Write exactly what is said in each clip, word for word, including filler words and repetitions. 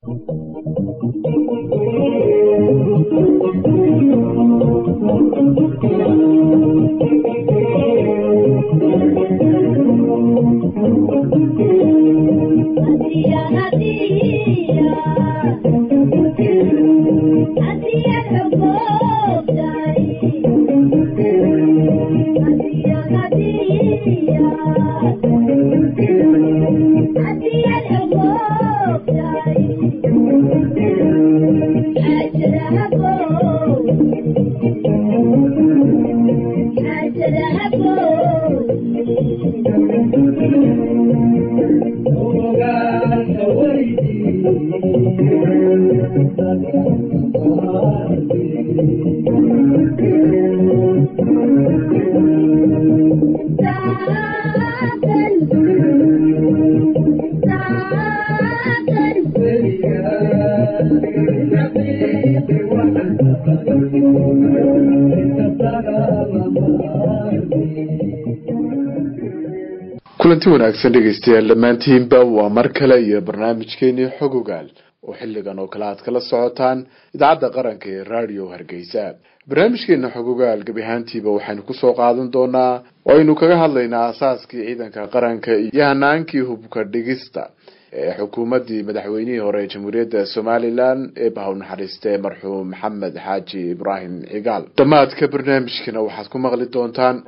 kulanti wanaagsan dhegeystayaal dhammaantiinba waa mar kale iyo barnaamijkeeni xog ogaal oo xilligan oo kale aad kala socotaan idaacadda qaranka ee radio Hargeysa. barnaamijkeena xog ogaal gabi ahaantiiba waxaanu ku soo qaadan doonaa oo aynu kaga hadlaynaa asaaskii ciidanka qaranka iyo hanaankii hubka dhigista ee xukuumadii madaxweynihii hore ee Jamhuuriyadda Somaliland ee Bahaw Naxariiste marxuum Maxamed Xaaji Ibraahim Cigaal. dhammaadka barnaamijkeena waxaad ku maqli doontaan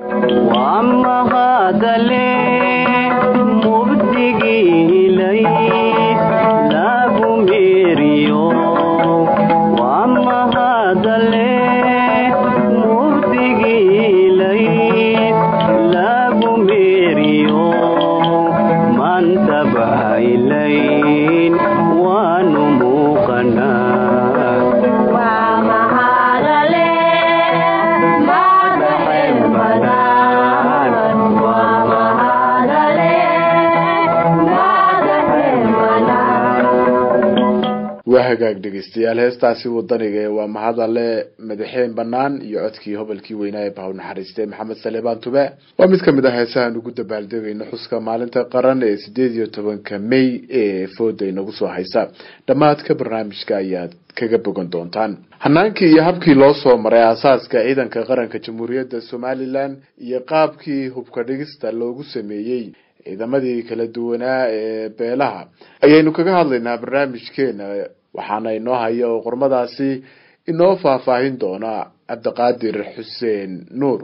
hagaag dhegeystayaal heestaasi wadaniga ee waa mahadale madaxeen banaan iyo codkii hobalkii weynaa ee Bahaw Naxariiste Maxamed Saleebaan Tube waa mid kamid ah heesaha ugu dabaaldegayna xuska maalinta qaran ee sideed iyo tobanka May ee fooda inagu soo haysa. dhammaadka barnaamijka ayaad kaga bogan doontaan hanaankii iyo habkii loo soo maray asaaska ciidanka qaranka Jamhuuriyadda Somaliland iyo qaabkii hubka dhigista loogu sameeyay ciidamadii kala duwanaa ee beelaha ayaynu kaga hadlaynaa barnaamijkeena. waxaana inoo haya oo qormadaasi inoo faahfaahin doona Cabdiqaadir Xuseen Nuur.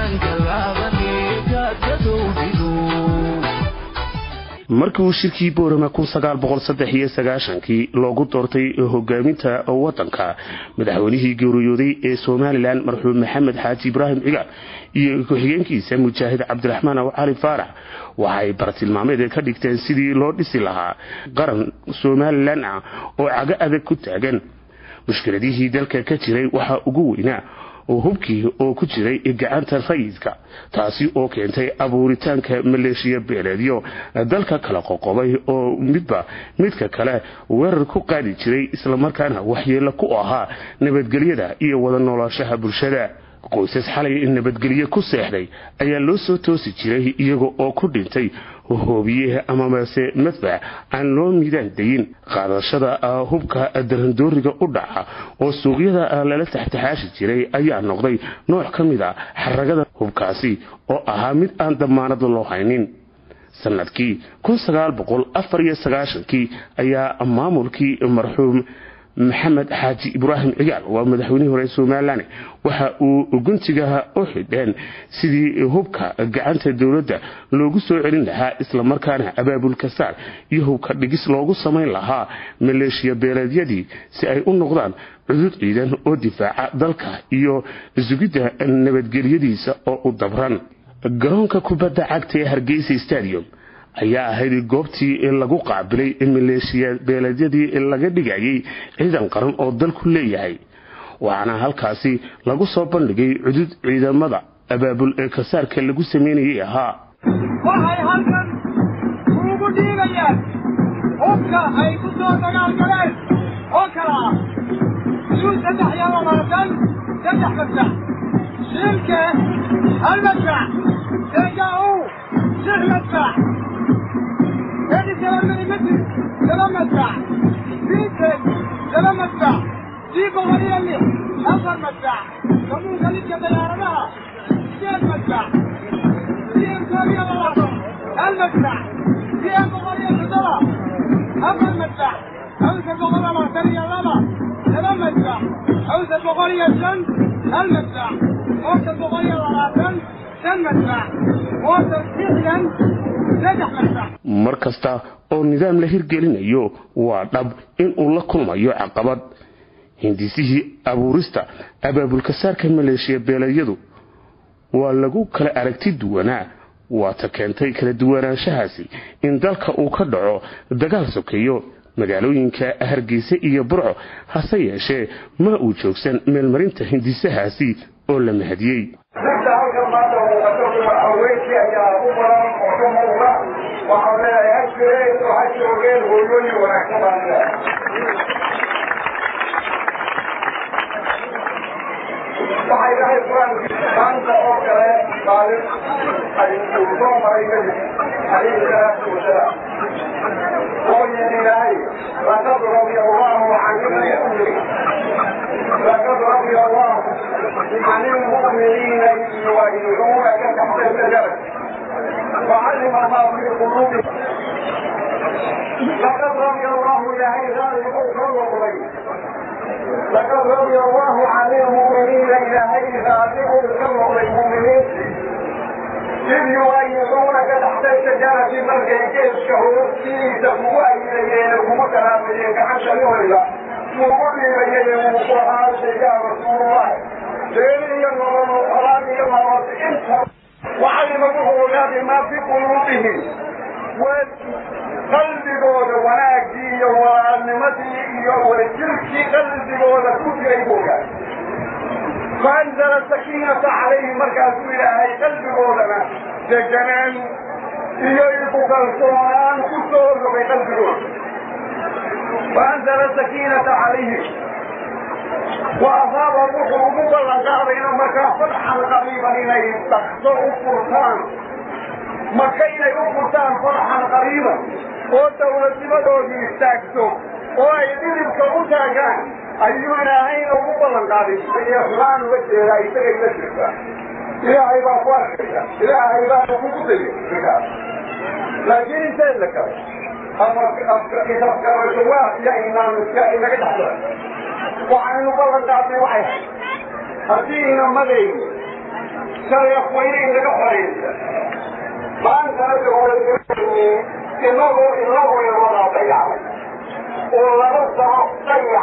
markii uu shirkii Boorama kun sagaal boqol saddex iyo sagaashan kii loogu doortay hogaaminta wadanka madaxweynihii geeriyooday ee Somaliland marxuum Maxamed Xaaji Ibraahim Cigaal iyo ku-xigeenkiisa Mujaahid Cabdiraxmaan Cali Faarax waxay bartilmaameed ka dhigteen sidii loo dhisi lahaa qaran Somaliland oo caga adag ku taagan. mushkiladihii dalka ka jiray waxa ugu weynaa oo hubkii oo ku jiray gacanta rayidka taasi oo keentay abuuritaanka maleeshiya beeleedyo dalka kala qoqobay oo midba midka kale weerar ku qaadi jiray isla markaana waxyeello ku ahaa nabadgelyada iyo wada noolaanshaha bulshada. qoysas xalay nabadgelyo ku seexday ayaa loo soo toosi jiray iyaga oo ku dhintay hoobiye ama mase madfac aan loo miidaan dayin. qaadashada hubka darandooriga u dhaca oo suuqyada lala taxtaxaashi jiray ayaa noqday nooc ka mid ah xaragada hubkaasi oo ahaa mid aan damaanad loo haynin. sanadkii kun sagaal boqol afar iyo sagaashan kii ayaa maamulkii marxuum Maxamed Xaaji Ibraahim Cigaal waa madaxweynihii hore Somaliland waxa uu guntiga u xidheen sidii hubka gacanta dawladda loogu soo celin lahaa isla markaana abaabulka saar iyo hubka dhigis loogu sameyn lahaa maleeshiya beeleedyadii si ay u noqdaan cudud ciidan oo difaaca dalka iyo sugidda nabadgelyadiisa oo u dabran. garoonka kubadda cagta ee Hargeysa Stadium ayaa ahayd goobtii lagu qaabilay maleeshiya beeleedyadii laga dhigayay ciidan qaran oo dalku leeyahay. waxaana halkaasi lagu soo bandhigay cudud ciidamada abaabul ee kasaarka lagu sameeyay ahaa. waxay halkan ugu dhiigayaan hubka ay ku soo dagaalgaleen oo kala suu saddex iyo labaatan saddex madfac shilke hal madfac deegaau six madfac هذه كلام من المدن كلام مدفع فيك بغير اللي أفر مدفع كمون خليج طيارتها سين مدفع سين سوريا والله المدفع سين بغير الفضلة أفر مدفع أوسر بغير مرتريا لما لما مدفع أوسر بغير الجن المدفع أوسر بغير الراسن سن مدفع أوسر سيحيا نجح مدفع markasta oo nidaam la hirgelinayo waa dhab in uu la kulmayo caqabad hindisihii abuurista abaabulka saarka maleeshiya beelayadu waa lagu kala aragti duwanaa waa ta keentay kala duwanaanshahaasi in dalka uu ka dhaco dagaal sokeeyo magaalooyinka Hargeysa iyo Burco hase yeeshee ma uu joogsan meelmarinta hindisahaasi oo la mahadiyay وحنا يهجرين وهجرين ويولي ونحكمان وحيدا إفران كانت أوكرا طالب الانتوزون مريكا عليه الصلاة والسلام قول الإلهي لقد رضي الله عن المؤمنين لقد رضي الله عن المؤمنين يواجهونك تحت الشجرة وعلم ما في قلوبهم لقد رضي الله إلهي ذلك الرجل لقد رضي الله عن المؤمنين إلهي ذلك الرجل المؤمنين إذ يغيرونك تحت الشجرة مرجع الشهور في تقوى إليهم وكلامهم حتى يهلا وقل بينهم القرآن سيدنا رسول الله سيدنا يمر القرآن يمر انت وعلم بغولاد ما في قلوبهم وقلب قول وناكي وعنمتي وجلسي قلب قول كل يبوغا فأنزل السكينة عليه مركز إلهي قلب قولنا ججنان يجيبك القرآن كتور بقلب قول فأنزل السكينة عليه وأصاب الروح مبلغا بين مكة فتحا قريبا إليه تخطئ القرآن مكة إليه القرآن فتحا قريبا والدولة بدوه يستاكسوا ويدير بكبوتا كان أيها هين مبلغا بين فلان وجه لا يتغير لك إلى عبا فارغة إلى عبا مبطل لكن إنسان لك أما إذا فكرت واحد يا إمام يا إنك تحضر وعن المبلغ تعطي وعيه هدينا مدين سيخوين لك حرين فأنت نتقول الإنسان إنه إنه يرضى طيعا ولنصر طيع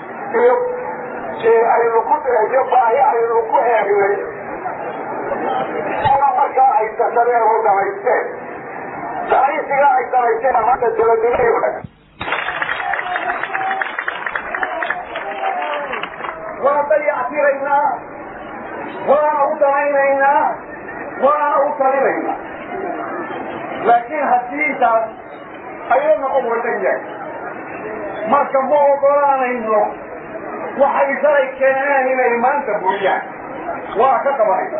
شيء أي القدرة يبقى أي الوقوع يا أنا مركا أي تسريع وضع الإنسان فأي سلاح الإنسان هذا الجلدين يولد وطيعتنا وأوطعينا وأوطعينا لكن حديثا أيضا أمور تنجح ما كمو قرآن إنه وحي سري كنان إلى إيمان تبويا وأكتبعي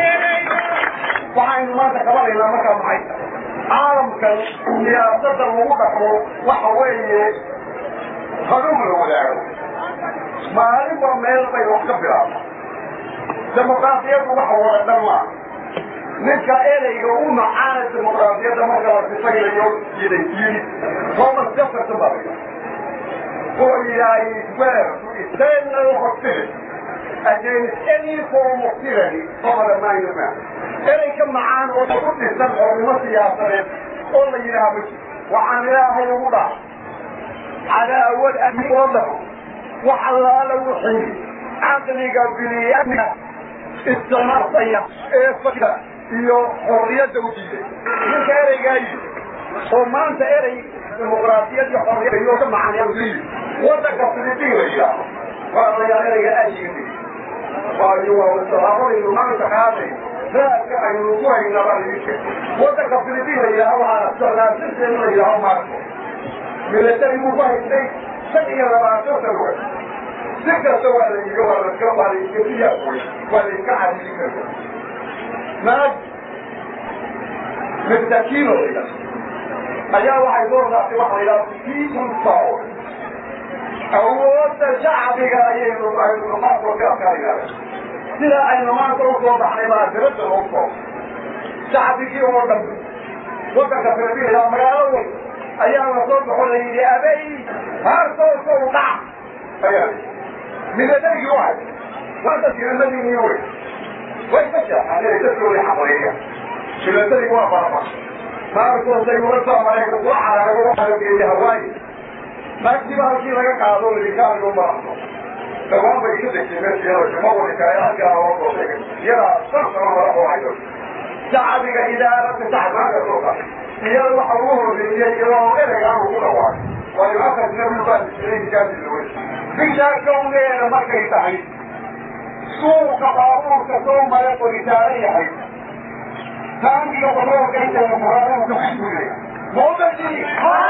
وحي إيمان تكبري إلى مكة معي عالم كان يأصد الموضح وحوي خدوم الولاء مالي وميل بي وحكبرا ديمقراطية وحوى الدماء نكا إلي يقوم عن الديمقراطية دمقراطية تسجل يوم يدي هم السفر تباري هو إلهي سوير إستين الوحكتين against any form of tyranny over the mind of man إلي كم معان وتقول السبع والمسيح قول لي لها بشي وعن إله يوضع على أول أن يوضعه وحلال وحي عقلي قبلي أنا استمر طيب إيه فكرة iyo xorriyada u diiday ninka ereygaay oo maanta erey dimuqraadiyad iyo xorriyad iyo ka macaan yahay wadanka Filibiina waa la ereyga aashigay waa iyo waa iyo maanta qaaday dadka aynu ku hayna bariishay wadanka Filibiina yaa waa socdaalkiisa la yahay marko military mu baahday sadiya labaatan sano sika sawala iyo wala ka wala kiya wala ka hadii ما متكينه إذا أيها واحد دور نفسي واحد إلى في كنصار awoodda shacbiga ayaynu aynu maanta ka arkayna sida aynu maanta u soo baxnay baa dibadda loo soo shacbigii oo dhan waddanka Filibiina magaalo weyn ayaa la soo baxo la yidhi abay haartoo soo dhac ayaa midadagii waay wada tiradadii wey way ka shaqaynayeen dadkooda xaqooyinka midadagii waa baraba maarkoo say uga soo maray ku xarago waxa la geeyay Hawaii markii halkii laga qaado liikaan loo maro dawaan bay ka degtay meesha ma wada kale halka oo soo tegay yara sarfar wala oo hayo shacbiga idaarada shacbiga soo iyada waxa uu horeeyay oo erayga ugu dhawaaqay waa ilaaha nabi baa isreeyay jaadi loo bisha kowneena markay tahay suuqa baabuurka soo maray qoritaaran yahay taangiga baroorka inta la muraado ku xidhay moodadii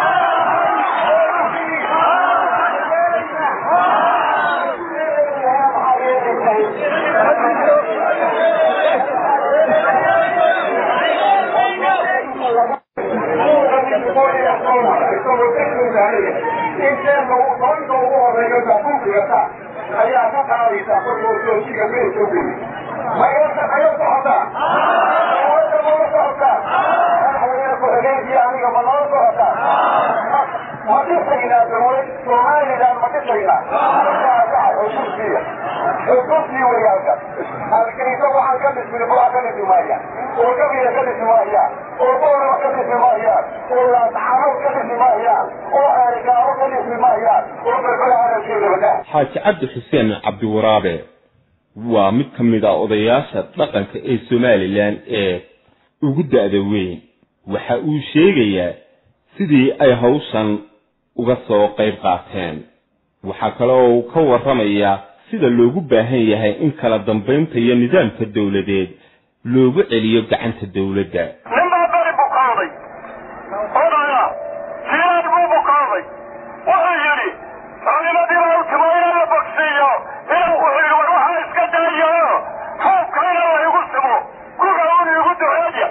ayaa ka qaadaysaa korkoo siga meel soo geli mayasa ayo socotaa awada mala socotaa madaxweyne ku-xigeenkii aniga ma noo socotaa ma dhisaynaa dawlad Somaliland ma dhisaynaa xusuustiya xusuustii weyaalka halkaysa waxaan ka dhismay baa ka dhisi maaya oo gabiya ka dhisi maaya oo boorama ka dhisi maaya oo laascaano ka dhisi maaya oo aarigaabo ka dhisi maaya oo berberaanaskeeda wadaa xaaji cabdi xuseen cabdi waraabe waa mid ka mid ah odayaasha dhaqanka ee Somaliland ee ugu da'da weyn waxa uu sheegayaa sidii ay hawshan uga soo qayb qaateen waxa kale oo uu ka warramayaa sida loogu baahan yahay in kala dambeynta iyo nidaamka dawladeed loogu celiyo gacanta dawladda ninba bari bukaaday odaya fiirad buu bukaaday wuxuu yidhi ralimadii baa ultimayna la bogsiiyo inuu wuxuu yidhi war waxaa iska dayo xoobkayna la igu simo kuga un igu duceeya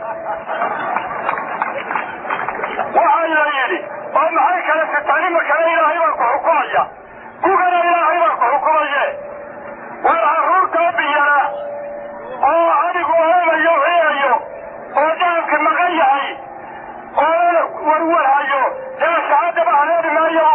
waxaa la yidhi oo maxay kale sitanima kale ilaahay baa ku xukumaya kugana ilaahay baa ku xukumaye war carruurtoo biyana oo adigu oomayo heeyo oo daanka maqan yahay oo warwarhayo ee shahaadaba haleeli maayo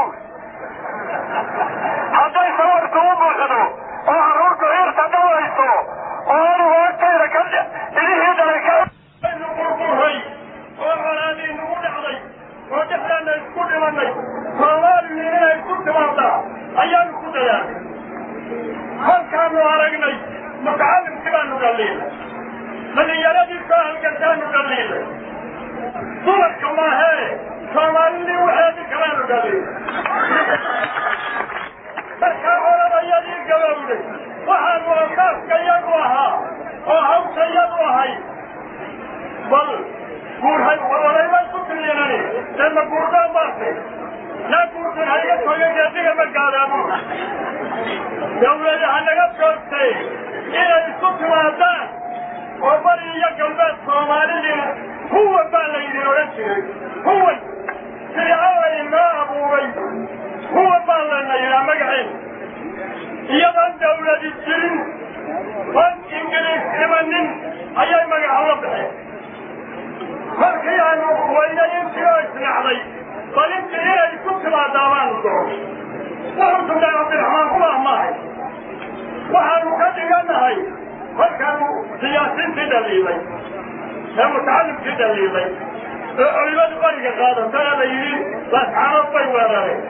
hadday sawarku u buuxdo oo carruurtu ciirta dhawayso oo anigu agtayda ka idihii dhalay ka aynu burburay oo colaadii nagu dhacday oo dhexdaanna isku dhimannay soomaaliya inay isku timaaddaa ayaanu ku dayaalnay halkaanu aragnay mutacallimkii baanu dhaliilay dhalinyaradii soo halgantaanu dhaliilay dumarka maahee soomaalidii waxeedii kalaanu dhaliilay markaa horabayadii gabowday waxaanu asaaska iyagu ahaa oo hawsha iyagu ahay bal guurhay walaybay ku tiriyanani ee ma guurdaan baase yaa guurtan hayga toga geediga ma gaadaabu dawlada hanaga joogtay inay isu timaadaan oo bari iyo galbeed soomaalidina huwan baa la yidhi odhan jiray huwan fircawn inoo abuuray huwan baa lana yidhaa magaceen iyadan dawladi jirin oon ingiliis imanin ayay magaca la baxeen markii aanu waynay intii oo isnacday bal intii inay isu timaadaa baanu doro wuxuu sugnaay cabdiraxmaan kulah maahay waxaanu ka dhigannahay markaanu siyaasiintii dhaliilay ee mutacallimkii dhaliilay ee culimadu bariga qaadatana la yidhi laascaanood bay weerareen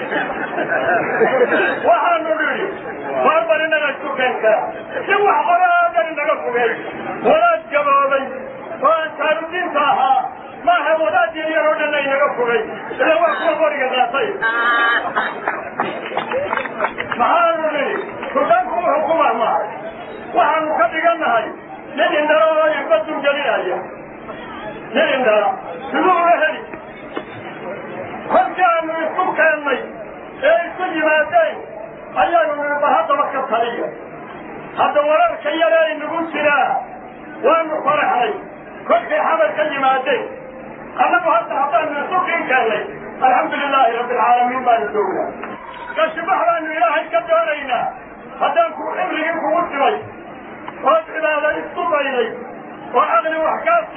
waxaanu nidhi barbar inaga isu keen kara si wax qoraadan inaga fogay wadaad gaboobay oo ansaarudiinta ahaa maaha wadaadii iyaroo dhanna inaga fogay ila waa kuwa bariga qaatay maxaanu nidhi suldaanku wuxuu ku mahmahay waxaanu ka dhigannahay nin indhara oo ibadun gelinaya nin indhara siduu uga heli kolkii aanu isku keennay ee isku yimaadeen ayaanu nidhi ba haddaba ka taliya hadda wararka yare inagu jiraa waanu faraxnay kolkay xabad ka yimaadeen annagu hadda haddaanu isu kiin keennay alxamdu lilaahi rabbi alcaalamiin baanu joognaa kashiba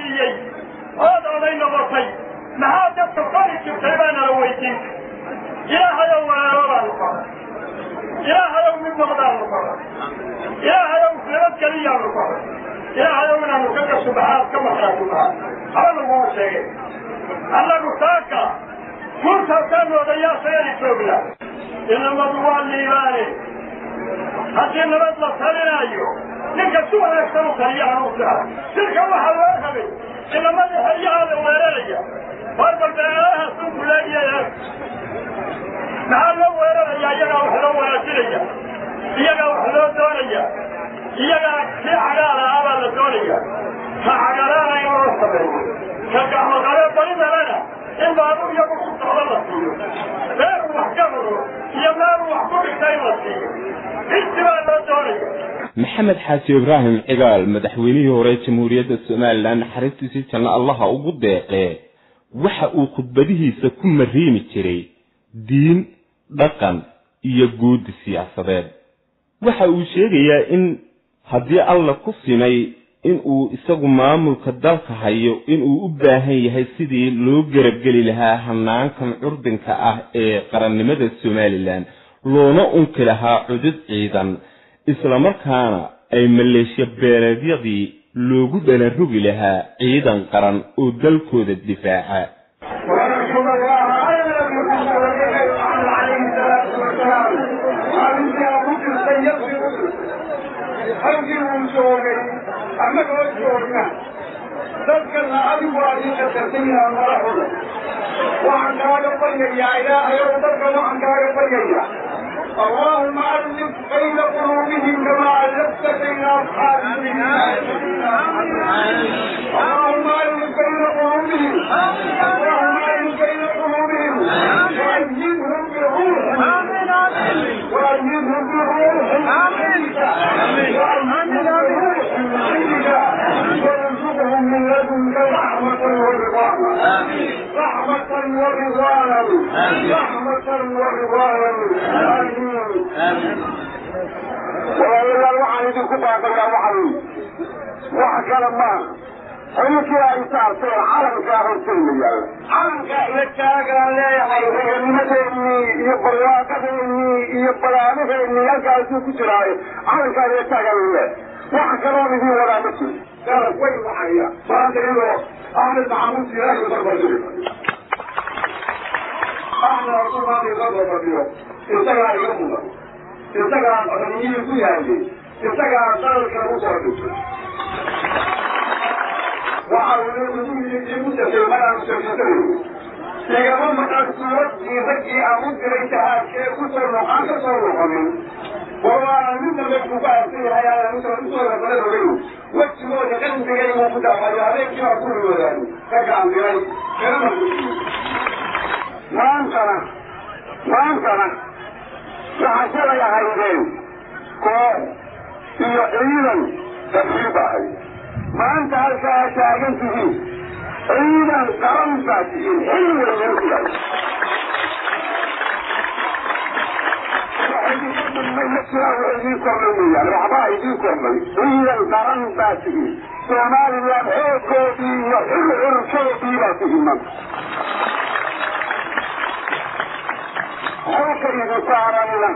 سيئي هذا علينا وصي نهاجة تقالي كتبان رويتين إلهي يوم أنا نقرأ إلهي يوم من مغدار نقرأ إلهي يوم سيرت كليا نقرأ إلهي يوم أنا نكتب سبحات كما خلقها هذا هو الشيء الله نتاكا فرصة كانوا ضياء سيري سوبلا إنما دوال ليباني هذه النبات لصالنا أيوه لك سوى يكتبوا كليا نقرأ تلك الله الواحد إنما دي هيا الويرانية فرق البيانها سوق لاقيا نحن لو ويرانيا إياقا وحلو ويرانيا إياقا وحلو دونيا إياقا كي عقالا أبا لدونيا كعقالانا يورصبين كعقالا طريبا لنا إما أبو يبقى سبحان الله غير محكمه يمار وحكم كتاين لسيه اتباع لدونيا maxamed xaaji ibraahim cigaal madaxweynihii hore jamhuuriyadda Soomaaliland naxariistiisa janna allaha ugu deeqee waxa uu khudbadihiisa ku mariimi jiray diin dhaqan iyo guud siyaasadeed waxa uu sheegayaa in haddii alla ku simay in uu isagu maamulka dalka hayo in uu u baahan yahay sidii loo garabgeli lahaa hanaankan curdinka ah ee qarannimada Soomaaliland loona unki lahaa cudud ciidan isla markaana ay maleeshiya beeleedyadii loogu dhalarugi lahaa ciidan qaran oo dalkooda difaaca اللهم ألف بين قلوبهم كما ألفت بين أصحاب الجنة اللهم ألف بين قلوبهم اللهم ألف بين قلوبهم وأيدهم بروح وأيدهم بروح وارزقهم من لدنك رحمة ورضوانا رحمة ورضوانا رحمة ورضوانا آمين والله الوحي يدكم باقي يا وحي وحكى لما حيث يا إنسان في العالم كاهر سلمي عالم كاهر كاهر لا يحيي المدني يقرأ كذني يقرأ مثلني يلقى يسوك جراي عالم كاهر كاهر الله وحكى لما به ولا مسلم قال وين وحيا فهذا له أهل المعمود سيراج وضربه أهل رسول الله ضربه استقرأ يومنا استقرأ أغنيه كياني استقرأ صارك المصابي وعلى الوجود يجب تسيرنا نسيرنا سيقوم مقاصد يزكي أمود ريتها كيف تصرف أنت تصرف منه وما من المكتوبات فيها يا نسر نسر فلنا منه واكتبوا لكن بغير مفتاح عليك يا كل ولاني كجعل بغير كلمة ما أنتنا ما أنتنا وحسنا يا هيدين كون يعيدا تقريبا ما أنت هلكا شاقن فيه عيدا قرم فاتحين حلو الغرفة من نفسها وعيدين كرمي يعني وعبا عيدين كرمي عيدا قرم فاتحين سومالي اليوم حيكو بي وحلو عرشو بي باتحين حوكا يدسارا لنا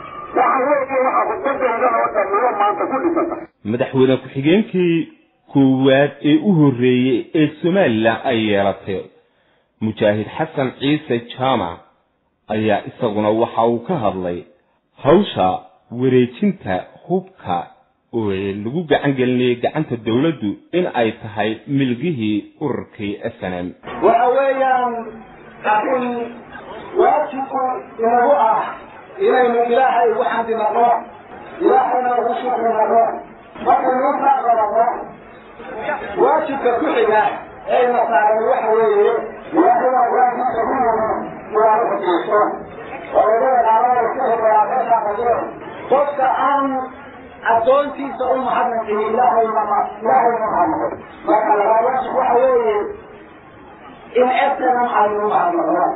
madaxweyne ku-xigeenkii koowaad ee u horreeyey ee Soomaaliland ay yeelatay mujaahid xasan ciise jaamac ayaa isaguna waxa uu ka hadlay hawsha wareejinta hubka oo lagu gacan gelinayay gacanta dawladdu in ay tahay milgihii ururkii S N M waxa weeyaan in waajibku inagu ah إلهي إلهي وحد الله إلهينا وشكر الله وكل يطلق الله واجب كحجة أي مصاري وحوي وهو واجب كحجة وعلى الشيطان ويقول العرب الكهر وعلى الشيطان قلت أن أدونتي سؤال محمد إلهي محمد وقال واجب وحوي إن أسلم على محمد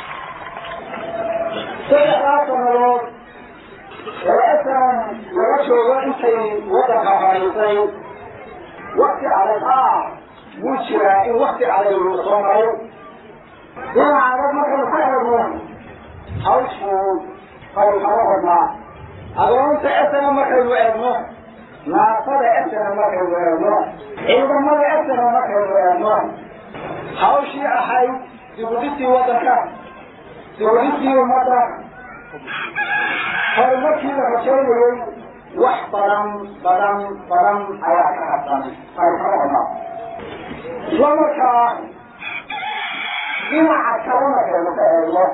ثلاثة مرات وأسرع ووجه وضع حريصين وقت على الآه وشراء وقت على المصورين هنا على مثل خيرهم حوشهم فالحرمنا أظن سأسنا مكان وإبنه ما صد أسنا مكان وإبنه إذا ما أسنا مكان وإبنه حوشي أحي سبودتي وضعك سبودتي ومضعك فرمكي لرسولي واحترم برم برم حياك حسن فالحرمنا ومكا إما عكرمك المتأله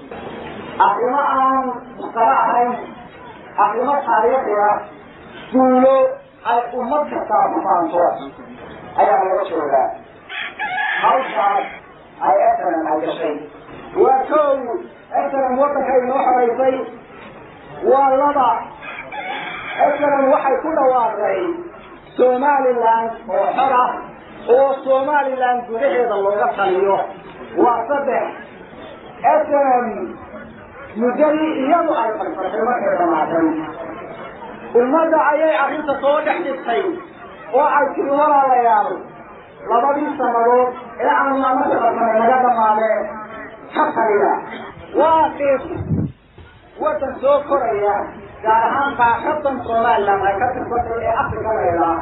أقيمة مقرأة أقيمة تاريخية سولو الأمة كتاب فانتوس أيها الرسولة حوشا أي أسنا هذا الشيء وكون أسنا موتك النوح ريسي واللضع أسنا وحي كل واقعي سومالي لان وحرة وصومالي لان قريحة الله يبقى وصدح أسنا مجري يضع الفرحمة كرماتاً المدى عيي عقيدة صوتح للسيد وعيك الورا ليالو لبدي السمرو إلى أن الله مثل من مجد مالي حقا إله واقف وتنسو كوريا جارهان باخطا صومال لما يكتب فتر أفريقا إله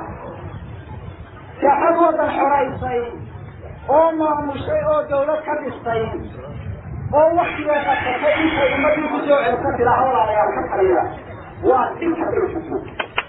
كحد وطن حريصي أو ماموشي أو دولة كبستي أو وقت يتكفي إنك أمدي كسوع الكتب لحول عليها حقا إله وتلك الحقوق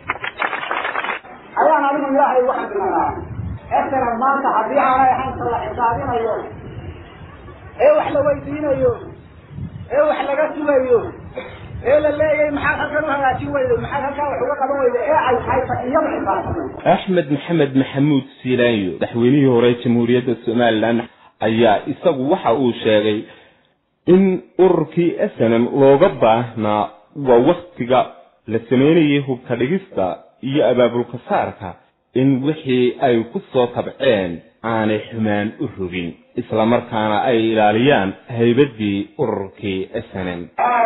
أيها نبي الله واحد منها أثر ما تعبي على حين صلى حسابنا اليوم إيه وحلا ويدينا اليوم إيه وحلا قسمة اليوم إيه للي محاكا كانوا هلا شو ويدي محاكا كانوا حقوقا ويدي إيه عايز حيث إيام حسابنا أحمد محمد محمود سيلايو دحوينيه رئيس جمهورية الصومال ayaa isagu waxa uu sheegay in ururkii asnam looga baahnaa waa waqtiga la sameeyay hubka dhigista iyo abaabulka saarka in wixii ay ku soo tabceen aanay xumaan u rogin isla markaana ay ilaaliyaan haybadii ururkii asnam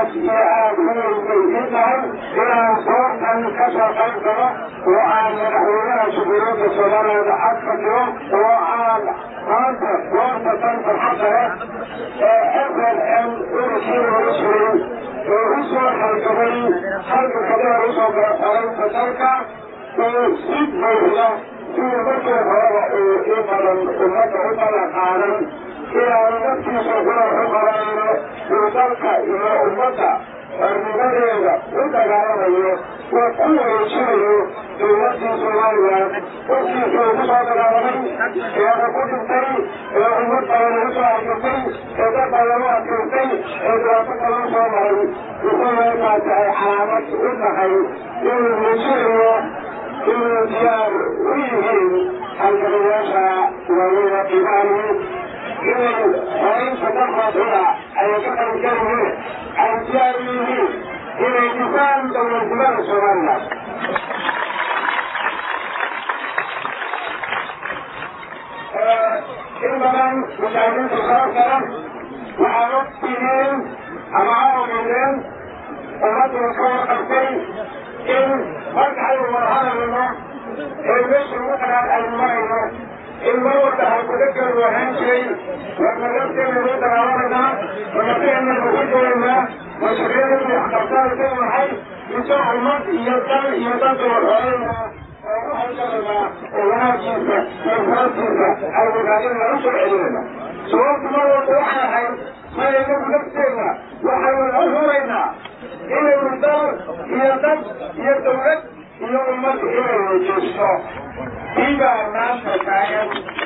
وعن مدحونا شبيرات الصلاة وضحكتهم وعن مانت وانت تنت الحسنة أفضل أن أرسل ورسل ورسل حلقبين حلق كده رسل برسلين فتلك وسيد بيهلا في بكر فرابع إيقالا أمك أمك قالا إلى نفسي سوفنا حقرين وتلك إلى أمك المدرسة وتجاربه وكل شيء يؤدي سوالها وفي في مصادرة يا رب الكريم يا أمة الرسول الكريم إذا قالوا الكريم إذا قالوا سوالها يقول لك علامات الخير من شيء من ديار ويهم الرياسة ومن إمامه إذن وإن فتحت هنا أن يكون الكلمة عن دياره إلى انتفاع دولة الجبال سوريا إنما مشاهدين في الخارج وحالات سنين أمعاهم منهم ومدى الكون قبطين إن مرجع المرحلة منه المشي مقنع المرحلة الموت هتذكر وهم شيء ومجبت من ذلك العالمنا ونبقى من الوجود لله وشكرا لأحضرتها لكل حي يسوع الموت يدل يدل والعالمنا وروح الجنة ولا جيسة وفرات جيسة المجالين الرسل علينا سواء مرة وحنا حي ما يجب نفسنا وحيو الأهورينا إلى الردار يدل يدل إلى أمة إلى الوجود إذا الناس تكاين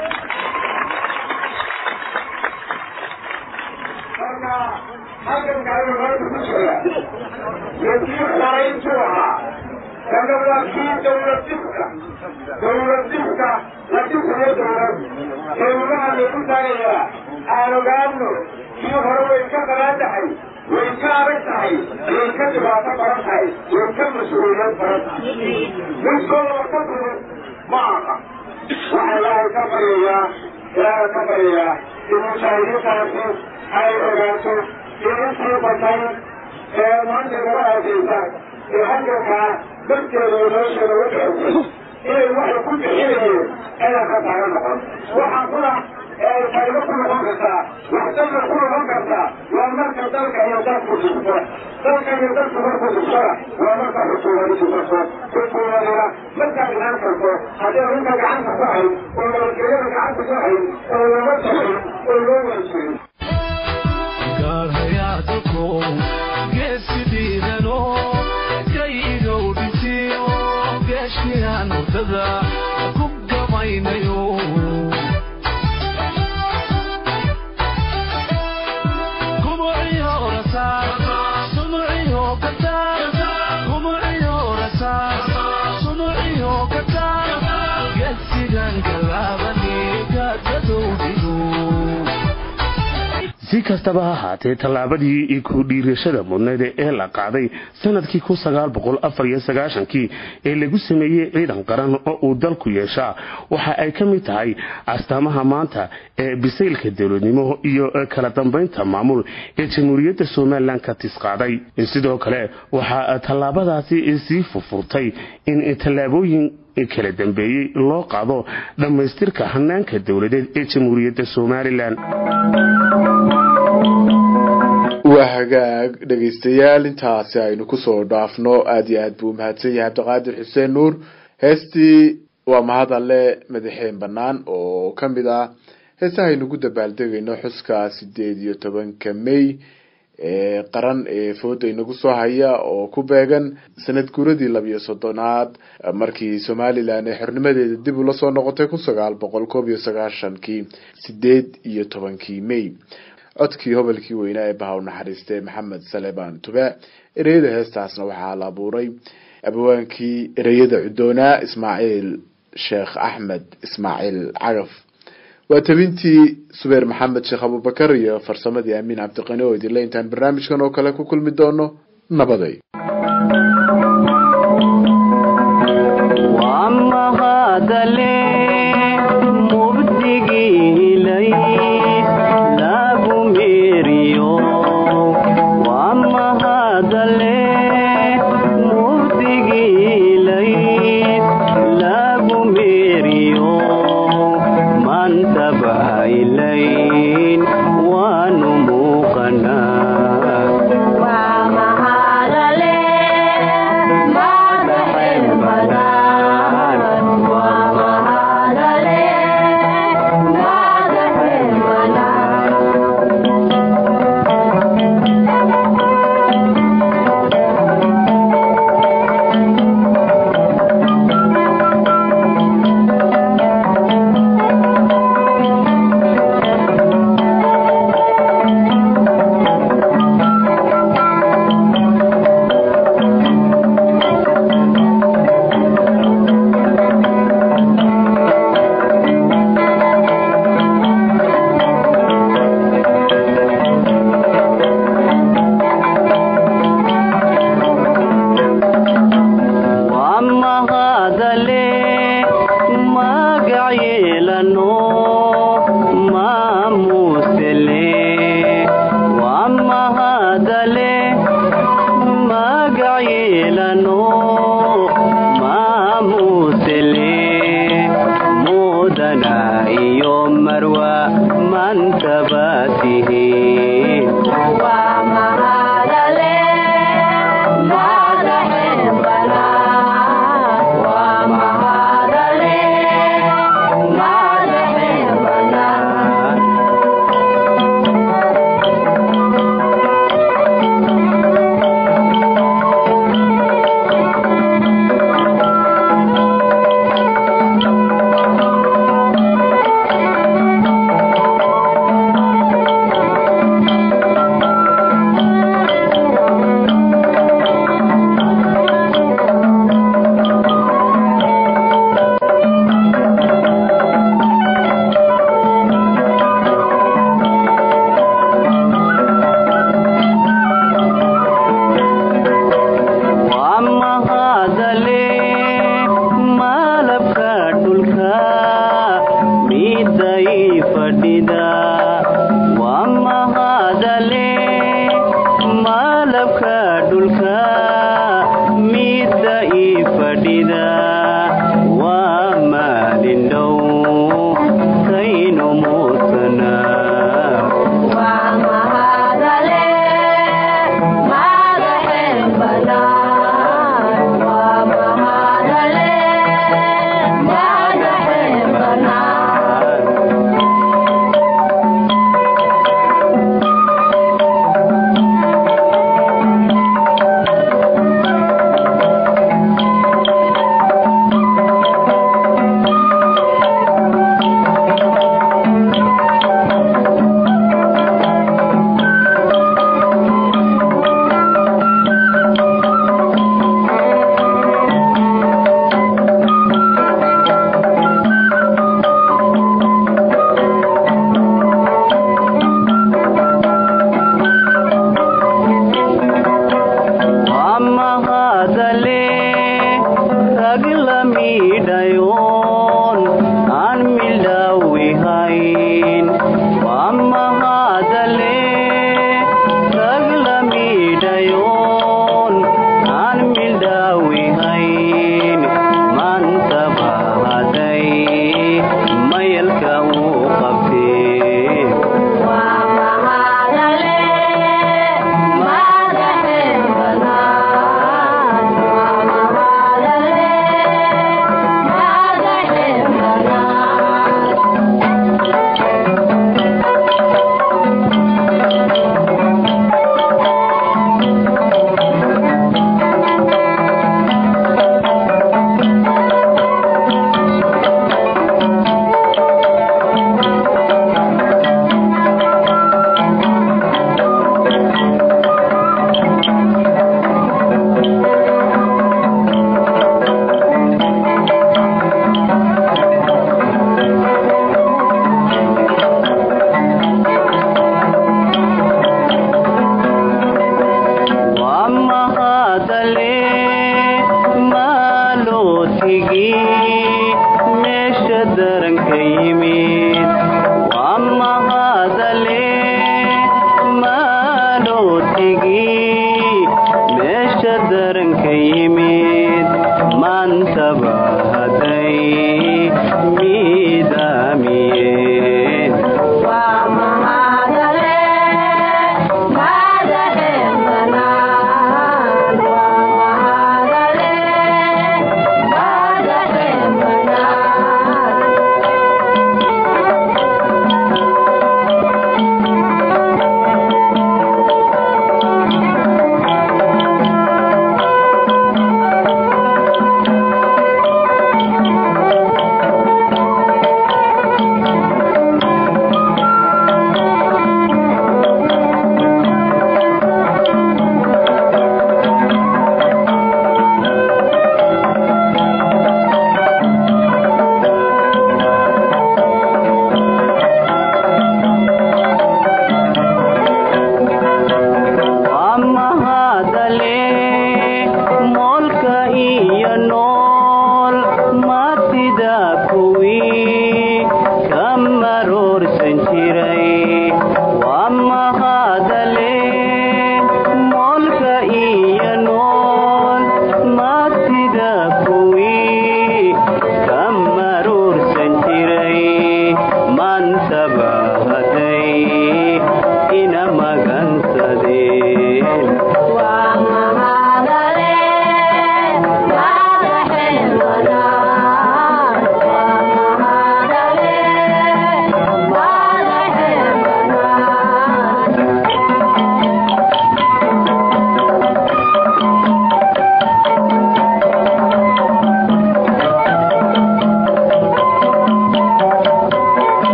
فما حقا كانوا غير بسرعة يجيب خارين سوها كانوا لكي دولة تبكى دولة تبكى لتبكى دولة كانوا لكي تاريها قالوا قالوا كيف هو يكبر هذا ويكارتها ويكتبها تبرتها ويكتب مسؤوليات برتها من كل وقت معك وعلى كبرية لا كبرية المشاهدين تعرفون أي أغاثوا ينسي بطين من جبرها جيسا يحجبها dadkeeda nolosheeda waxay inay waxay ku bixinayeen inay khasaaro noqon waxaa kuna faydo ku noqon kartaa waxtarna ku noqon kartaa waa marka dalka iyo dadku dhigto dalka iyo dadku markuu dhigtona waa marka xukuumadisu karto xukuumadina markaa dhigaan karto haddii arrinta gacanta ku hayn oo nabadgelyada gacanta ku hayn oo lama tahin oo loo wanajirin geesidiidano kaygow dhisiyo geeshiyaan wadada ku gamaynayo si kastaba ha ahaatee tallaabadii ku dhiirashada mudneed ee la qaaday sanadkii kun sagaal boqol afar iyo sagaashankii ee lagu sameeyey ciidan qaran oo uu dalku yeeshaa waxa ay ka mid tahay astaamaha maanta ee bisaylka dowladnimo iyo kala dambeynta maamul ee jamhuuriyadda Soomaaliland ka tisqaaday sidoo kale waxa tallaabadaasi sii furfurtay in tallaabooyin kala dambeeyay loo qaado dhamaystirka hanaanka dawladeed ee jamhuuriyadda Soomaaliland waa hagaag dhageystayaal intaasi aynu ku soo dhaafno aad iyo aad buu mahadsan yahay Cabdiqaadir Xuseen Nuur heestii waa mahadalle madaxeen banaan oo kamid ah heesaha aynu ku dabaaldegayno xuska sideed iyo tobanka May ee qaran ee fooda inagu soo haya oo ku beegan sanad guuradii laba iyo soddonaad markii Soomaaliland ay xornimadeeda dib u la soo noqotay kun sagaal boqol koob iyo sagaashankii sideed iyo tobankii May codkii hobalkii weynaa ee Bahaw naxariistay Maxamed Saleebaan Tube ereyada heestaasna waxaa la abuuray abawaankii ereyada cudoona Ismaaciil Sheekh Axmed Ismaaciil Cagaf waa tabintii Subeer Maxamed Sheekh Abubakar iyo farsamadii Amiin Cabdiqani oo idin leeyahay barnaamijkan oo kale ku kulmi doono nabaday wama hadale mubdigilay marwa man tabatihi